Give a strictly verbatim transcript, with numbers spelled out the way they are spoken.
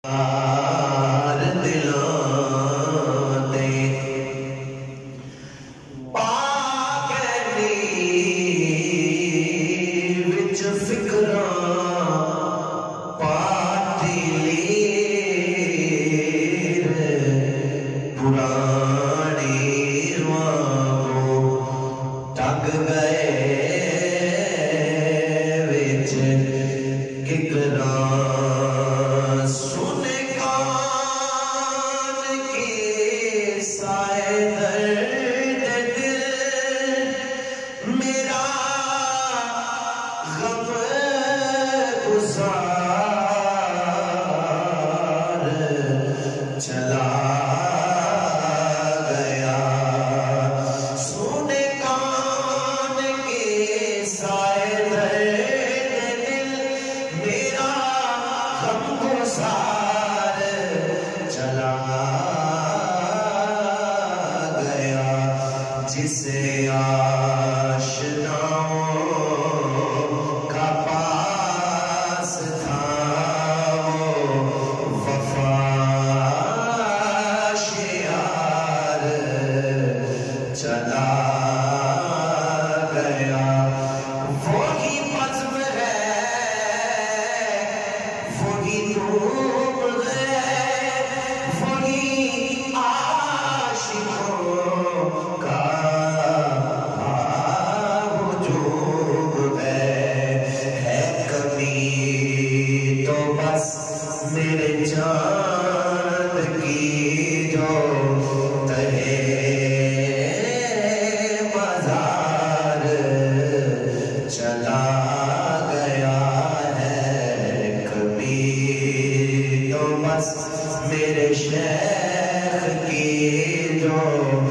जिसे आशनाओं का पास था वो वफा शियार चला गया। वही बज़्म है, वही धूप है, वही आशिकों का मेरे चांद की जो तहे मज़ार चला गया है कभी तो बस मेरे शेख की जो